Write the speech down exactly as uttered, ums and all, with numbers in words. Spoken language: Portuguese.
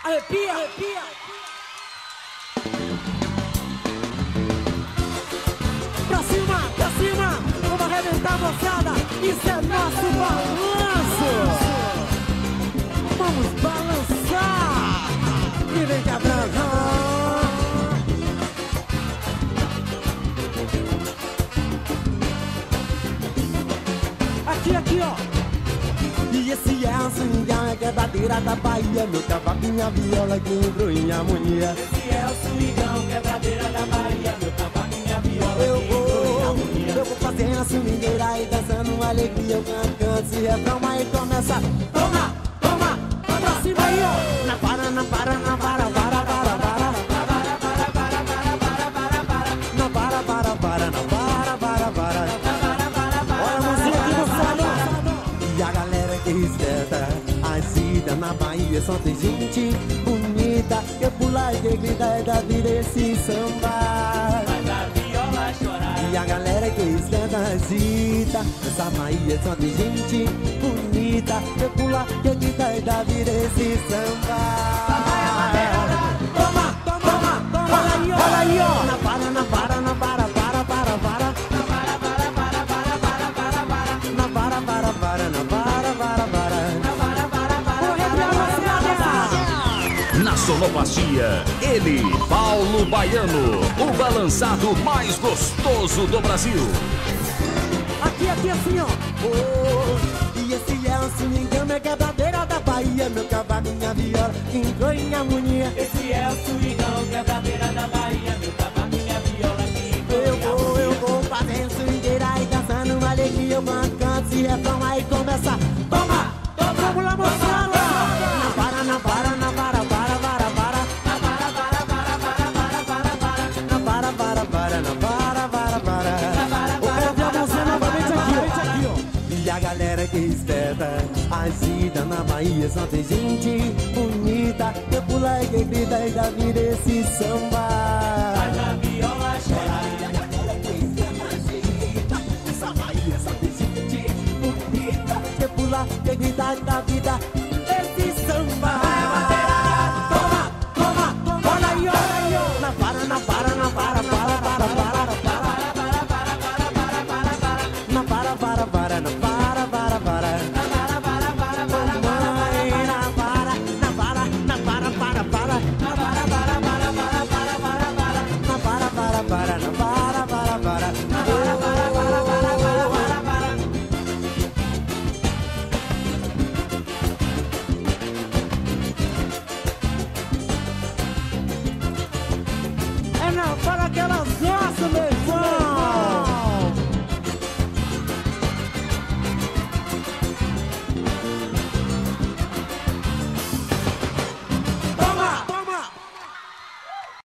Arrepia, arrepia. Pra cima, pra cima, vamos arrebentar a moçada. Isso é nosso balanço. Vamos balançar e vem quebrando. Aqui, aqui, ó. E esse é o swingão, é quebradeira da Bahia. Meu cavaco, minha viola que entrou em harmonia. Esse é o swingão, quebradeira da Bahia. Meu cavaco, minha viola Eu que entrou em harmonia. vou, eu vou fazendo a swingueira e dançando uma alegria. Eu canto, canto, se refrão, aí começa. Toma, toma, pra cima aí, ó. Não para, não para, não para, para, para, para. Não para, para, para, não para, para, para. Olha a mãozinha aqui no salão. E a galera que espeta a cidade na Bahia só tem gente bonita. Que pula e que grita é da vida esse samba. Faz a viola chorar. E a galera que espeta a cidade nessa Bahia só tem gente bonita. Que pula e que grita é da vida esse samba. Toma, toma, toma, toma. Olha aí, olha aí, ó. Não para, não para, não para, para, para, para. Não para, para, para, para, para, para, para. Não para, para, para, não para, para, para. Não para, para, para, para, para, para. Na sonoplastia, ele, Paulo Baiano, o balançado mais gostoso do Brasil. Aqui, aqui, assim, ó. Oh, e esse é o swingão, minha quebradeira da Bahia. Meu cavaco, minha viola, entrou em harmonia. Esse é o swingão, quebradeira da Bahia. Meu cavaco, minha viola que entrou Eu em vou, harmonia. eu vou fazendo swingueira e dançando uma alegria. Eu canto, canto, se refrão, aí começa. Toma, toma, vamos lá, moçada. Não para, não para, não para, para, para, para. Não para, para, para, para, para, para, para. Não para, para, para, não para, para, para. Não para, Eu quero ver a para, você para, novamente para, aqui, para, ó. aqui, ó. E a galera que espeta a vida na Bahia só tem gente bonita. Que pula e que grita e dá vida esse samba. Faz a viola chorar. E a galera que espeta a vida nessa Bahia só tem gente bonita. Que pula, que grita e dá vida